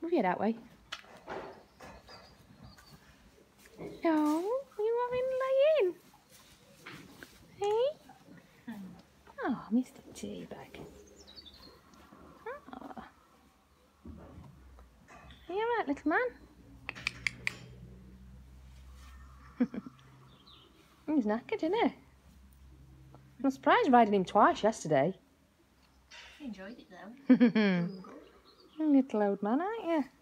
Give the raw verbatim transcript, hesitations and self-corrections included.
move you that way. No, you having laying? Hey? Oh, Mister Teabag. Oh. Are you alright, little man? He's knackered, isn't he? I'm surprised riding him twice yesterday. You enjoyed it though. Little old man, aren't you?